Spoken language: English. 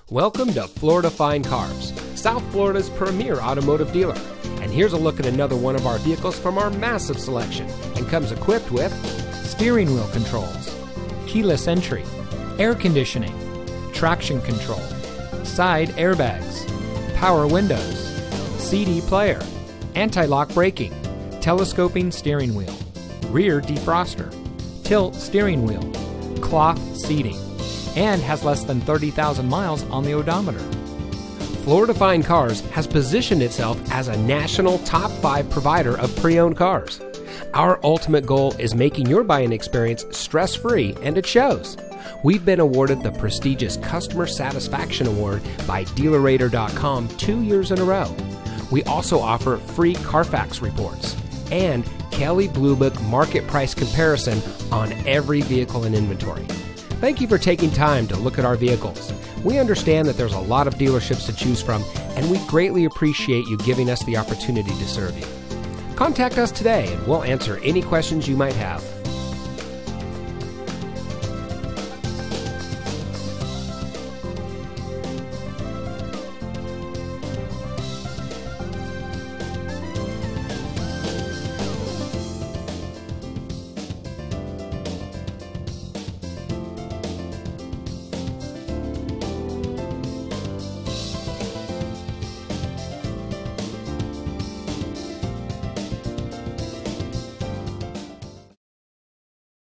Welcome to Florida Fine Cars, South Florida's premier automotive dealer. And here's a look at another one of our vehicles from our massive selection, and comes equipped with steering wheel controls, keyless entry, air conditioning, traction control, side airbags, power windows, CD player, anti-lock braking, telescoping steering wheel, rear defroster, tilt steering wheel, cloth seating, and has less than 30,000 miles on the odometer. Florida Fine Cars has positioned itself as a national top 5 provider of pre-owned cars. Our ultimate goal is making your buying experience stress-free, and it shows. We've been awarded the prestigious Customer Satisfaction Award by DealerRater.com 2 years in a row. We also offer free Carfax reports and Kelley Blue Book market price comparison on every vehicle in inventory. Thank you for taking time to look at our vehicles. We understand that there's a lot of dealerships to choose from, and we greatly appreciate you giving us the opportunity to serve you. Contact us today and we'll answer any questions you might have.